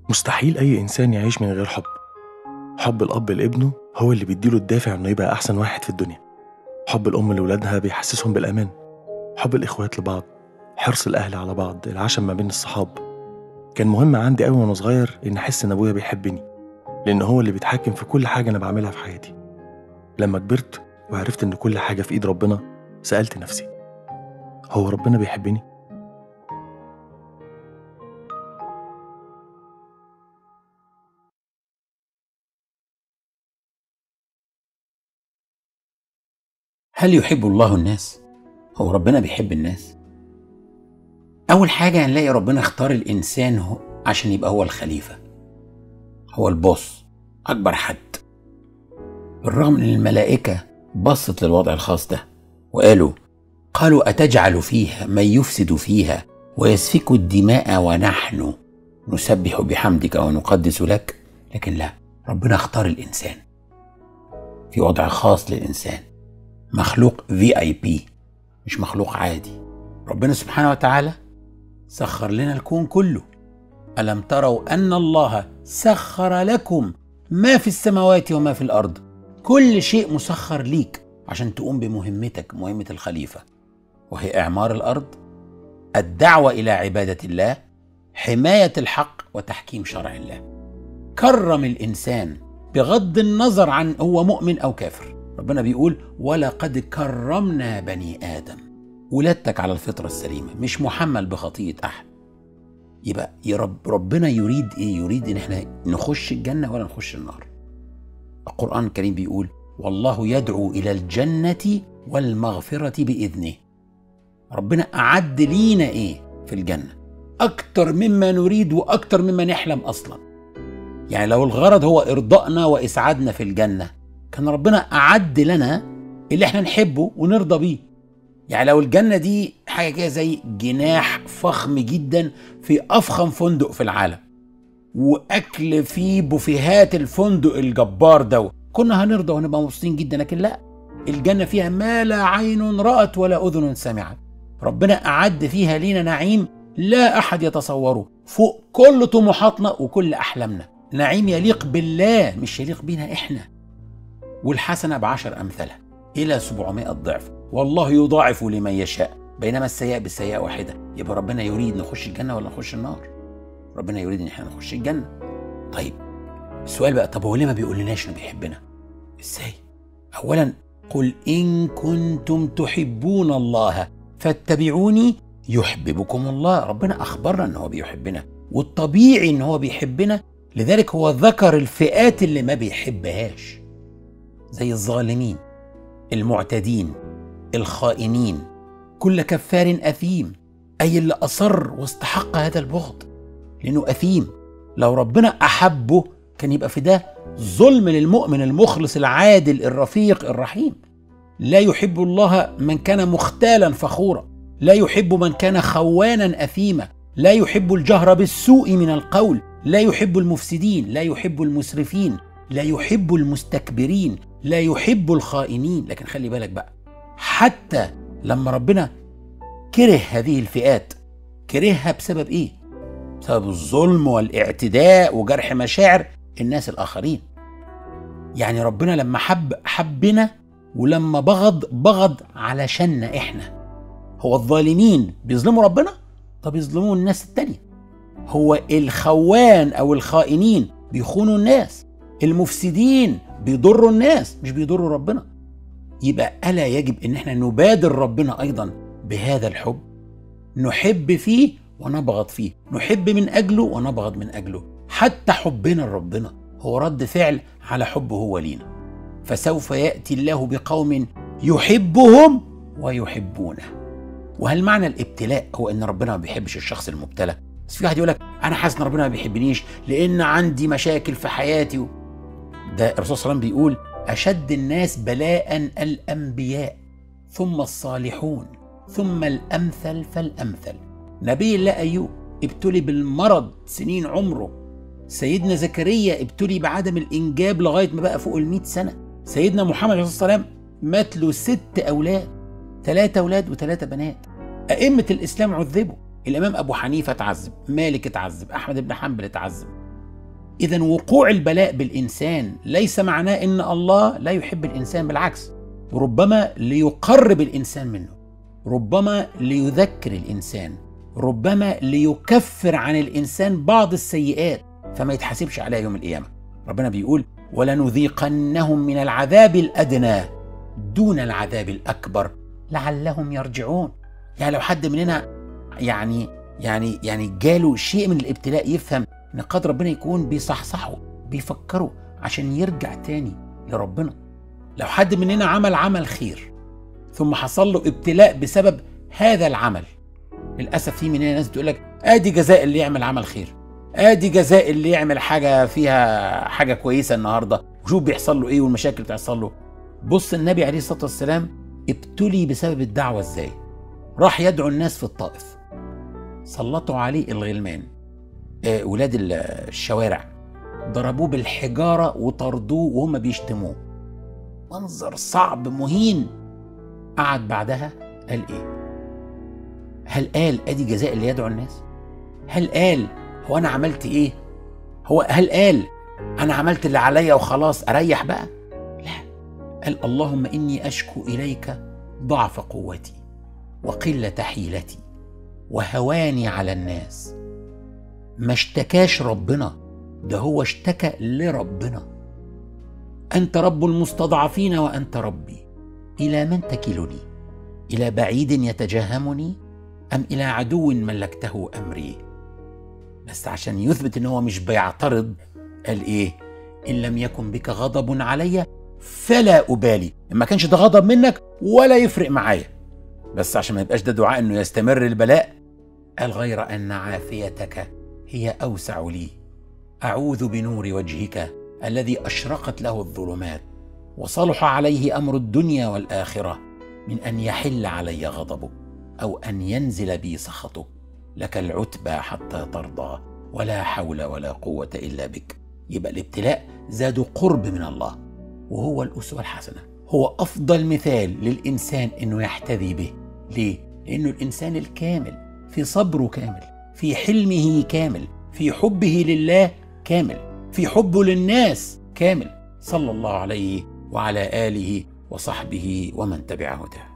مستحيل أي إنسان يعيش من غير حب. حب الأب لابنه هو اللي بيديله الدافع إنه يبقى أحسن واحد في الدنيا. حب الأم لولادها بيحسسهم بالأمان. حب الإخوات لبعض، حرص الأهل على بعض، العشم ما بين الصحاب. كان مهم عندي أوي وأنا صغير إن أحس إن أبويا بيحبني، لأن هو اللي بيتحكم في كل حاجة أنا بعملها في حياتي. لما كبرت وعرفت إن كل حاجة في إيد ربنا، سألت نفسي: هو ربنا بيحبني؟ هل يحب الله الناس؟ هو ربنا بيحب الناس؟ أول حاجة هنلاقي ربنا اختار الإنسان عشان يبقى هو الخليفة، هو البوس، أكبر حد. بالرغم إن الملائكة بصت للوضع الخاص ده قالوا أتجعل فيها من يفسد فيها ويسفك الدماء ونحن نسبح بحمدك ونقدس لك. لكن لا، ربنا اختار الإنسان في وضع خاص للإنسان، مخلوق VIP، مش مخلوق عادي. ربنا سبحانه وتعالى سخر لنا الكون كله. ألم تروا أن الله سخر لكم ما في السماوات وما في الأرض؟ كل شيء مسخر ليك عشان تقوم بمهمتك، مهمة الخليفة، وهي إعمار الأرض، الدعوة إلى عبادة الله، حماية الحق، وتحكيم شرع الله. كرم الإنسان بغض النظر عن هو مؤمن أو كافر. ربنا بيقول: ولقد كرمنا بني آدم. ولادتك على الفطرة السليمة، مش محمل بخطيئة أحد. يبقى ربنا يريد إيه؟ يريد إن احنا نخش الجنة ولا نخش النار. القرآن الكريم بيقول: والله يدعو إلى الجنة والمغفرة بإذنه. ربنا أعد لينا إيه في الجنة؟ أكتر مما نريد وأكتر مما نحلم أصلا. يعني لو الغرض هو إرضائنا وإسعادنا في الجنة، كان ربنا أعد لنا اللي احنا نحبه ونرضى بيه. يعني لو الجنة دي حاجة كده زي جناح فخم جدا في أفخم فندق في العالم، وأكل في بوفيهات الفندق الجبار ده، كنا هنرضى ونبقى مبسوطين جدا. لكن لا، الجنة فيها ما لا عين رأت ولا أذن سمعت. ربنا أعد فيها لينا نعيم لا أحد يتصوره، فوق كل طموحاتنا وكل أحلامنا. نعيم يليق بالله، مش يليق بينا إحنا. والحسنة ب10 أمثالها إلى 700 ضعف، والله يضاعف لمن يشاء، بينما السيئة بالسيئة واحدة. يبقى ربنا يريد نخش الجنة ولا نخش النار؟ ربنا يريد إن احنا نخش الجنة. طيب السؤال بقى، طب هو ليه ما بيقول لناش إنه بيحبنا؟ إزاي؟ أولا: قل إن كنتم تحبون الله فاتبعوني يحببكم الله. ربنا أخبرنا إن هو بيحبنا، والطبيعي إن هو بيحبنا، لذلك هو ذكر الفئات اللي ما بيحبهاش، زي الظالمين، المعتدين، الخائنين، كل كفار أثيم، أي اللي أصر واستحق هذا البغض لأنه أثيم. لو ربنا أحبه كان يبقى في ده ظلم للمؤمن المخلص العادل الرفيق الرحيم. لا يحب الله من كان مختالا فخورا، لا يحب من كان خوانا أثيما، لا يحب الجهر بالسوء من القول، لا يحب المفسدين، لا يحب المسرفين، لا يحب المستكبرين، لا يحب الخائنين. لكن خلي بالك بقى، حتى لما ربنا كره هذه الفئات، كرهها بسبب ايه؟ بسبب الظلم والاعتداء وجرح مشاعر الناس الآخرين. يعني ربنا لما حبنا، ولما بغض علشاننا احنا. هو الظالمين بيظلموا ربنا؟ طب يظلموا الناس التانية. هو الخوان أو الخائنين بيخونوا الناس، المفسدين بيضروا الناس مش بيضروا ربنا. يبقى ألا يجب إن احنا نبادر ربنا أيضا بهذا الحب، نحب فيه ونبغض فيه، نحب من أجله ونبغض من أجله. حتى حبنا لربنا هو رد فعل على حبه هو لينا. فسوف يأتي الله بقوم يحبهم ويحبونه. وهل معنى الابتلاء هو إن ربنا ما بيحبش الشخص المبتلى؟ بس في واحد يقول لك: أنا حاسس إن ربنا ما بيحبنيش لأن عندي مشاكل في حياتي. ده الرسول صلى الله عليه وسلم بيقول: أشد الناس بلاء الأنبياء، ثم الصالحون، ثم الأمثل فالأمثل. نبي الله أيوب ابتلي بالمرض سنين عمره. سيدنا زكريا ابتلي بعدم الإنجاب لغاية ما بقى فوق 100 سنة. سيدنا محمد عليه الصلاة والسلام مات له 6 أولاد، 3 أولاد و3 بنات. أئمة الإسلام عذبوا. الإمام أبو حنيفة اتعذب، مالك اتعذب، أحمد بن حنبل اتعذب، إذن وقوع البلاء بالإنسان ليس معناه إن الله لا يحب الإنسان، بالعكس، ربما ليقرب الإنسان منه، ربما ليذكر الإنسان، ربما ليكفر عن الإنسان بعض السيئات فما يتحاسبش عليها يوم القيامة. ربنا بيقول ولنذيقنهم من العذاب الأدنى دون العذاب الأكبر لعلهم يرجعون. يعني لو حد مننا يعني جاله شيء من الابتلاء يفهم ان قد ربنا يكون بيصحصحه بيفكره عشان يرجع تاني لربنا. لو حد مننا عمل خير ثم حصل له ابتلاء بسبب هذا العمل، للأسف في مننا ناس بتقول لك ادي جزاء اللي يعمل عمل خير، ادي جزاء اللي يعمل حاجة فيها حاجة كويسة النهاردة، وشوف بيحصل له ايه والمشاكل بتحصل له. بص النبي عليه الصلاة والسلام ابتلي بسبب الدعوة ازاي. راح يدعو الناس في الطائف، سلطوا عليه الغلمان ولاد الشوارع، ضربوه بالحجارة وطردوه وهم بيشتموه، منظر صعب مهين. قعد بعدها قال ايه؟ هل قال ادي جزاء اللي يدعو الناس؟ هل قال هو انا عملت ايه؟ هل قال انا عملت اللي عليا وخلاص اريح بقى؟ لا، قال اللهم اني اشكو اليك ضعف قوتي وقلة حيلتي وهواني على الناس. ما اشتكاش ربنا، ده هو اشتكى لربنا. أنت رب المستضعفين وأنت ربي، إلى من تكلني؟ إلى بعيد يتجهمني أم إلى عدو ملكته أمري؟ بس عشان يثبت إن هو مش بيعترض قال إيه؟ إن لم يكن بك غضب علي فلا أبالي. ما كانش ده غضب منك ولا يفرق معايا، بس عشان ما يبقاش ده دعاء إنه يستمر البلاء قال غير أن عافيتك هي أوسع لي، أعوذ بنور وجهك الذي أشرقت له الظلمات وصلح عليه أمر الدنيا والآخرة من أن يحل علي غضبك أو أن ينزل بي سخطك. لك العتبى حتى ترضى ولا حول ولا قوة إلا بك. يبقى الابتلاء زاد قرب من الله، وهو الأسوة الحسنة، هو أفضل مثال للإنسان إنه يحتذي به. ليه؟ لأنه الإنسان الكامل في صبره كامل، في حلمه كامل، في حبه لله كامل، في حبه للناس كامل، صلى الله عليه وعلى آله وصحبه ومن تبع هداه.